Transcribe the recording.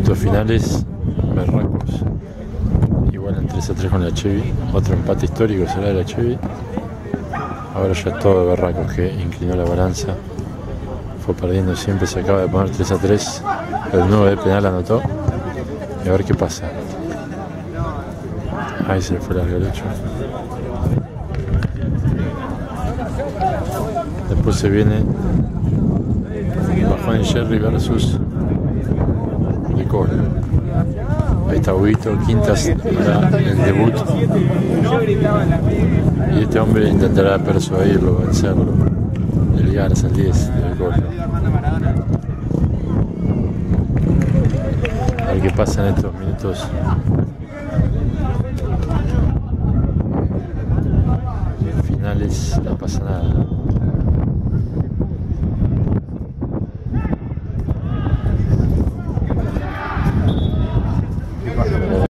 Minutos finales, berracos. Igual en 3-3 con la Chevy. Otro empate histórico será de la Chevy. Ahora ya todo de berracos que inclinó la balanza. Fue perdiendo siempre, se acaba de poner 3-3. El 9 de penal anotó. Y a ver qué pasa. Ahí se le fue largo derecho. Después se viene Bajón y Jerry versus Licor. Ahí está Huguito, Quintas para el debut. Y este hombre intentará persuadirlo, vencerlo. El Garza, el 10 de Licor. A ver qué pasa en estos minutos. Finales, no pasa nada.